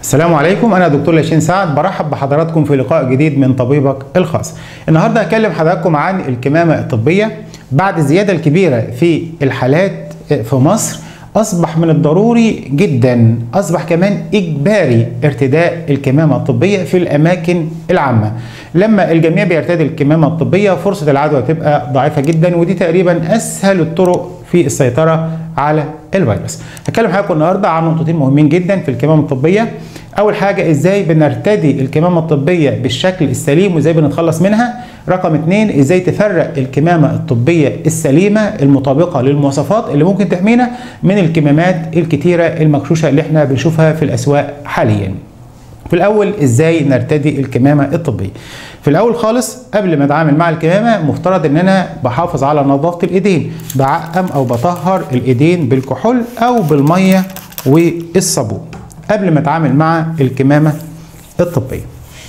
السلام عليكم، أنا دكتور لاشين سعد، برحب بحضراتكم في لقاء جديد من طبيبك الخاص. النهارده هكلم حضراتكم عن الكمامة الطبية. بعد الزيادة الكبيرة في الحالات في مصر أصبح من الضروري جدا، أصبح كمان إجباري ارتداء الكمامة الطبية في الأماكن العامة. لما الجميع بيرتدي الكمامة الطبية فرصة العدوى تبقى ضعيفة جدا، ودي تقريبا أسهل الطرق في السيطرة على الفيروس. هتكلم حضراتكم النهارده عن نقطتين مهمين جدا في الكمامة الطبية. أول حاجة إزاي بنرتدي الكمامة الطبية بالشكل السليم وإزاي بنتخلص منها. رقم 2 إزاي تفرق الكمامة الطبية السليمة المطابقة للمواصفات اللي ممكن تحمينا من الكمامات الكتيرة المغشوشة اللي احنا بنشوفها في الأسواق حاليا. في الأول إزاي نرتدي الكمامة الطبية. في الأول خالص قبل ما أتعامل مع الكمامة مفترض إن أنا بحافظ على نظافة الإيدين، بعقم أو بطهر الإيدين بالكحول أو بالمية والصابون قبل ما أتعامل مع الكمامة الطبية.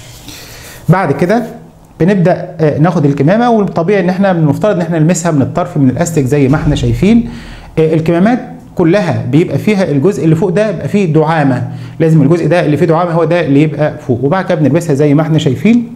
بعد كده بنبدأ ناخد الكمامة، والطبيعي إن احنا المفترض إن احنا نلمسها من الطرف من الأستك زي ما احنا شايفين. الكمامات كلها بيبقى فيها الجزء اللي فوق ده يبقى فيه دعامة، لازم الجزء ده اللي فيه دعامة هو ده اللي يبقى فوق، وبعد كده بنلبسها زي ما احنا شايفين.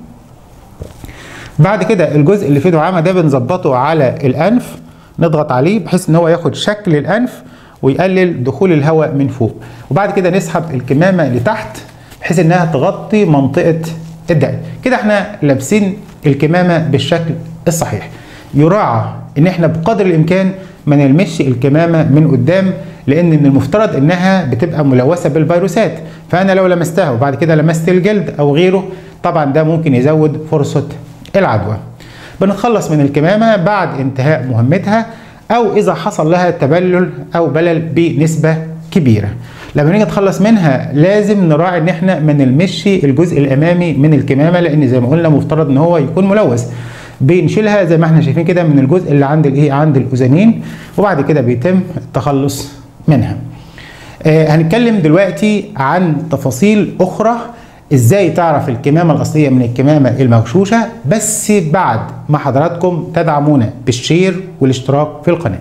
بعد كده الجزء اللي فيه دعامة ده بنظبطه على الأنف، نضغط عليه بحيث ان هو ياخد شكل الأنف ويقلل دخول الهواء من فوق، وبعد كده نسحب الكمامة لتحت بحيث انها تغطي منطقة الدقن. كده احنا لابسين الكمامة بالشكل الصحيح. يراعى ان احنا بقدر الامكان ما نلمسش الكمامة من قدام، لان من المفترض انها بتبقى ملوثة بالفيروسات، فانا لو لمستها وبعد كده لمست الجلد او غيره طبعا ده ممكن يزود فرصة العدوى. بنتخلص من الكمامة بعد انتهاء مهمتها او اذا حصل لها تبلل او بلل بنسبة كبيرة. لما نيجي نتخلص منها لازم نراعي ان احنا ما نلمسش الجزء الامامي من الكمامة، لان زي ما قلنا مفترض ان هو يكون ملوث. بنشيلها زي ما احنا شايفين كده من الجزء اللي عند عند الاذنين، وبعد كده بيتم التخلص منها. هنتكلم دلوقتي عن تفاصيل اخرى ازاي تعرف الكمامة الاصلية من الكمامة المغشوشة، بس بعد ما حضراتكم تدعمونا بالشير والاشتراك في القناة.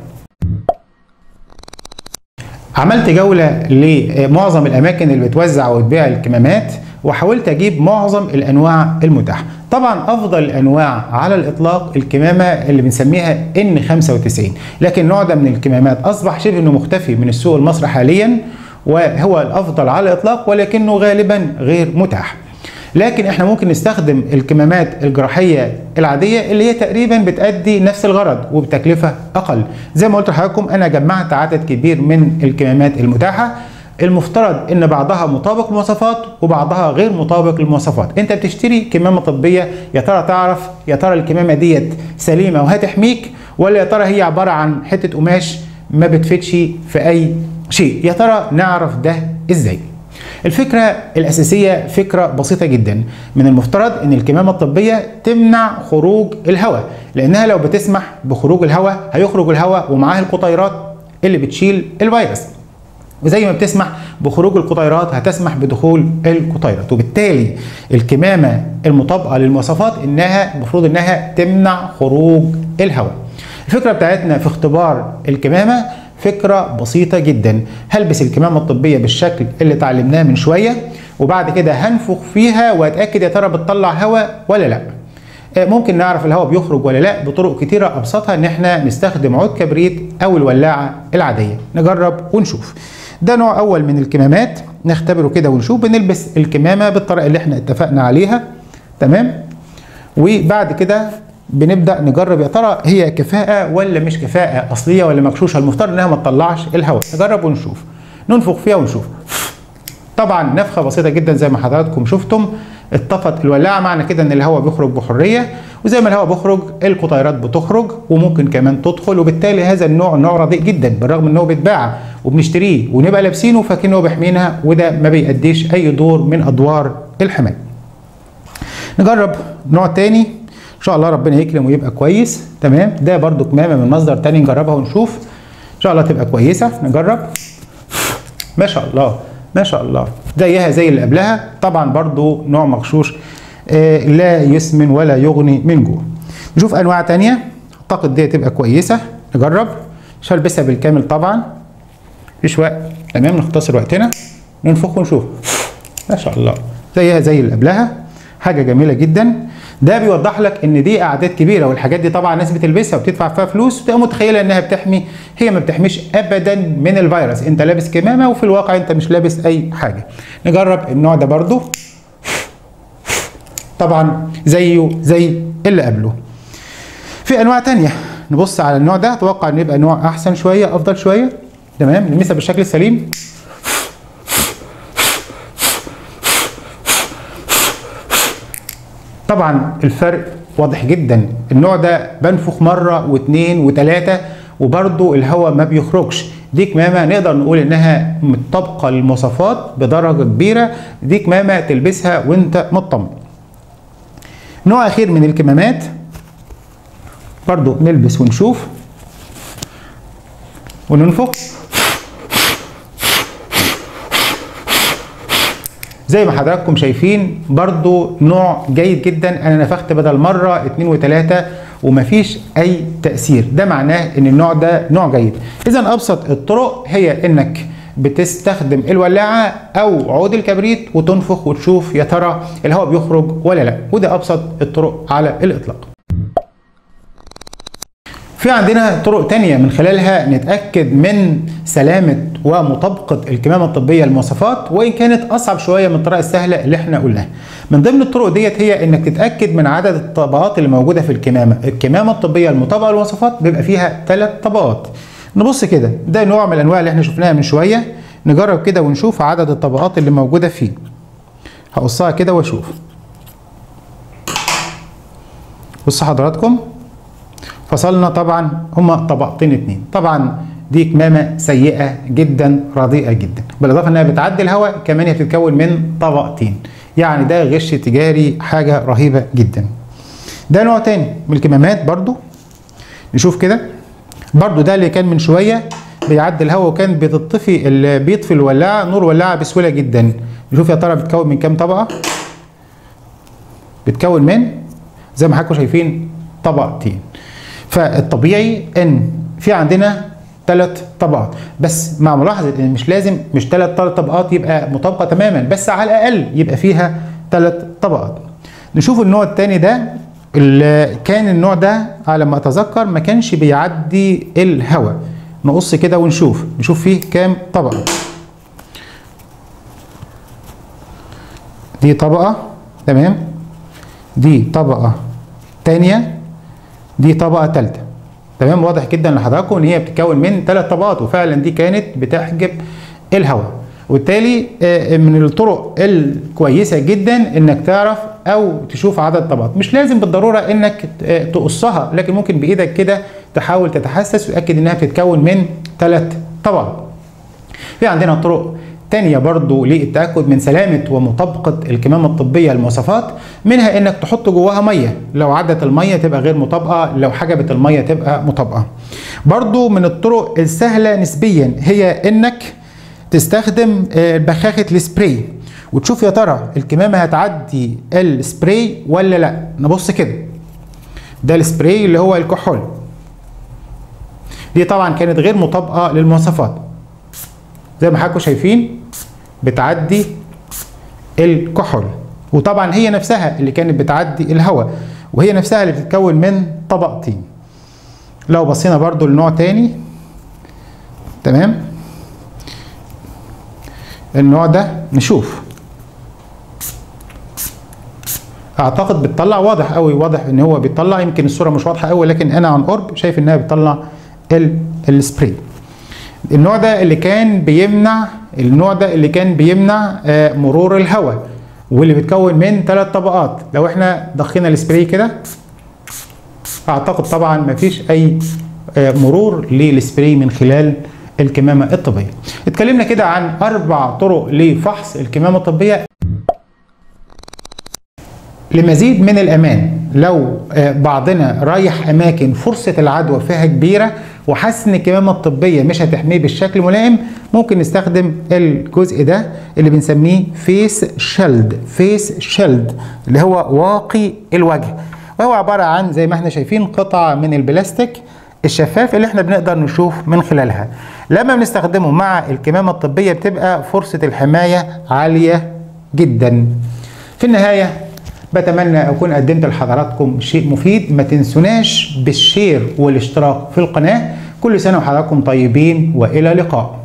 عملت جولة لمعظم الأماكن اللي بتوزع وتبيع الكمامات، وحاولت أجيب معظم الأنواع المتاحة. طبعا أفضل الأنواع على الإطلاق الكمامة اللي بنسميها N95، لكن النوع ده من الكمامات أصبح شبه إنه مختفي من السوق المصري حاليا، وهو الأفضل على الإطلاق ولكنه غالبا غير متاح. لكن احنا ممكن نستخدم الكمامات الجراحية العادية اللي هي تقريبا بتأدي نفس الغرض وبتكلفة أقل. زي ما قلت لحضراتكم أنا جمعت عدد كبير من الكمامات المتاحة، المفترض ان بعضها مطابق للمواصفات وبعضها غير مطابق للمواصفات. انت بتشتري كمامة طبية يا ترى تعرف يا ترى الكمامة ديت سليمة وهتحميك، ولا يا ترى هي عبارة عن حتة قماش ما بتفيدش في أي شيء. يا ترى نعرف ده ازاي؟ الفكرة الأساسية فكرة بسيطة جدا. من المفترض أن الكمامة الطبية تمنع خروج الهواء، لأنها لو بتسمح بخروج الهواء هيخرج الهواء ومعاه القطيرات اللي بتشيل الفيروس، وزي ما بتسمح بخروج القطيرات هتسمح بدخول القطيرات، وبالتالي الكمامة المطابقة للمواصفات إنها المفروض إنها تمنع خروج الهواء. الفكرة بتاعتنا في اختبار الكمامة فكرة بسيطة جدا. هلبس الكمامة الطبية بالشكل اللي اتعلمناه من شوية، وبعد كده هنفخ فيها واتأكد يا ترى بتطلع هواء ولا لا. ممكن نعرف الهواء بيخرج ولا لا بطرق كتيرة، أبسطها إن احنا نستخدم عود كبريت أو الولاعة العادية. نجرب ونشوف. ده نوع أول من الكمامات نختبره كده ونشوف. بنلبس الكمامة بالطريقة اللي احنا اتفقنا عليها، تمام؟ وبعد كده بنبدأ نجرب يا ترى هي كفاءة ولا مش كفاءة، أصلية ولا مغشوشة. المفترض إنها ما تطلعش الهواء. نجرب ونشوف. ننفخ فيها ونشوف. طبعا نفخة بسيطة جدا زي ما حضراتكم شفتم، اتطفت الولاعة، معنى كده إن الهواء بيخرج بحرية، وزي ما الهواء بيخرج القطيرات بتخرج وممكن كمان تدخل، وبالتالي هذا النوع نوع رديء جدا بالرغم إنه بيتباع وبنشتريه ونبقى لابسينه فاكرين هو بيحمينا، وده ما بيأديش أي دور من أدوار الحماية. نجرب نوع تاني ان شاء الله ربنا يكرم ويبقى كويس. تمام، ده برضو كمامه من مصدر تاني نجربها ونشوف ان شاء الله تبقى كويسه. نجرب. ما شاء الله ما شاء الله زيها زي اللي قبلها. طبعا برضو نوع مغشوش لا يسمن ولا يغني من جوع. نشوف انواع تانيه اعتقد دي تبقى كويسه. نجرب. مش هلبسها بالكامل طبعا، مفيش وقت. تمام، نختصر وقتنا. ننفخ ونشوف. ما شاء الله زيها زي اللي قبلها، حاجه جميله جدا. ده بيوضح لك ان دي اعداد كبيره، والحاجات دي طبعا ناس بتلبسها وبتدفع فيها فلوس وتبقى متخيله انها بتحمي. هي ما بتحميش ابدا من الفيروس، انت لابس كمامه وفي الواقع انت مش لابس اي حاجه. نجرب النوع ده برضو، طبعا زيه زي اللي قبله. في انواع تانية نبص على النوع ده، اتوقع ان يبقى نوع احسن شويه، افضل شويه. تمام، نلمسها بالشكل السليم. طبعا الفرق واضح جدا. النوع ده بنفخ مره واثنين وثلاثه وبرده الهواء ما بيخرجش. دي كمامه نقدر نقول انها مطابقه للمواصفات بدرجه كبيره، دي كمامه تلبسها وانت مطمن. نوع اخير من الكمامات برضو نلبس ونشوف وننفخ زي ما حضراتكم شايفين. برضو نوع جيد جدا، انا نفخت بدل مره 2 و3 ومفيش اي تأثير، ده معناه ان النوع ده نوع جيد. اذا ابسط الطرق هي انك بتستخدم الولاعه او عود الكبريت وتنفخ وتشوف يا ترى الهواء بيخرج ولا لا، وده ابسط الطرق على الاطلاق. في عندنا طرق تانية من خلالها نتأكد من سلامة ومطابقة الكمامة الطبية للمواصفات، وإن كانت أصعب شوية من الطريقة السهلة اللي احنا قلناها. من ضمن الطرق ديت هي إنك تتأكد من عدد الطبقات اللي موجودة في الكمامة. الكمامة الطبية المطابقة للمواصفات بيبقى فيها 3 طبقات. نبص كده، ده نوع من الأنواع اللي احنا شفناها من شوية. نجرب كده ونشوف عدد الطبقات اللي موجودة فيه. هقصها كده واشوف. بصوا حضراتكم، فصلنا طبعا هما طبقتين 2. طبعا دي كمامه سيئه جدا، رديئه جدا، بالاضافه انها بتعدي الهواء كمان هي بتتكون من طبقتين، يعني ده غش تجاري، حاجه رهيبه جدا. ده نوع تاني من الكمامات برضو، نشوف كده. برضو ده اللي كان من شويه بيعدي الهواء وكان بيطفي الولاعه، نور ولاعه بسهوله جدا. نشوف يا ترى بتتكون من كام طبقه. بتكون من زي ما حضراتكم شايفين طبقتين. فالطبيعي ان في عندنا 3 طبقات، بس مع ملاحظه ان مش لازم مش 3 طبقات يبقى مطابقه تماما، بس على الاقل يبقى فيها 3 طبقات. نشوف النوع الثاني ده، اللي كان النوع ده على ما اتذكر ما كانش بيعدي الهواء. نقص كده ونشوف فيه كام طبقه. دي طبقه، تمام، دي طبقه ثانيه، دي طبقة ثالثة. تمام، واضح جدا لحضراتكم ان هي بتتكون من 3 طبقات، وفعلا دي كانت بتحجب الهواء. وبالتالي من الطرق الكويسة جدا انك تعرف او تشوف عدد طبقات. مش لازم بالضرورة انك تقصها، لكن ممكن بايدك كده تحاول تتحسس وتأكد انها بتتكون من 3 طبقات. في عندنا طرق تانية برضو للتأكد من سلامة ومطابقة الكمامة الطبية للمواصفات، منها انك تحط جواها مية، لو عدت المية تبقى غير مطابقة، لو حجبت المية تبقى مطابقة. برضو من الطرق السهلة نسبيا هي انك تستخدم بخاخة السبراي وتشوف يا ترى الكمامة هتعدي السبراي ولا لا. نبص كده، ده السبراي اللي هو الكحول، دي طبعا كانت غير مطابقة للمواصفات. زي ما حضراتكم شايفين بتعدي الكحول، وطبعا هي نفسها اللي كانت بتعدي الهواء، وهي نفسها اللي بتتكون من طبقتين. لو بصينا برضو لنوع تاني، تمام، النوع ده نشوف، اعتقد بتطلع واضح قوي، واضح ان هو بيطلع، يمكن الصورة مش واضحة قوي لكن انا عن قرب شايف انها بتطلع السبراي. النوع ده اللي كان بيمنع مرور الهواء، واللي بيتكون من 3 طبقات. لو احنا ضخينا السبراي كده اعتقد طبعا مفيش اي مرور للسبراي من خلال الكمامة الطبية. اتكلمنا كده عن 4 طرق لفحص الكمامة الطبية. لمزيد من الأمان، لو بعضنا رايح أماكن فرصة العدوى فيها كبيرة وحاسس إن الكمامة الطبية مش هتحميه بالشكل الملائم، ممكن نستخدم الجزء ده اللي بنسميه فيس شيلد اللي هو واقي الوجه، وهو عبارة عن زي ما احنا شايفين قطعة من البلاستيك الشفاف اللي احنا بنقدر نشوف من خلالها. لما بنستخدمه مع الكمامة الطبية بتبقى فرصة الحماية عالية جدا. في النهاية بتمنى أكون قدمت لحضراتكم شيء مفيد. ما تنسوناش بالشير والاشتراك في القناة. كل سنة وحضراتكم طيبين، وإلى اللقاء.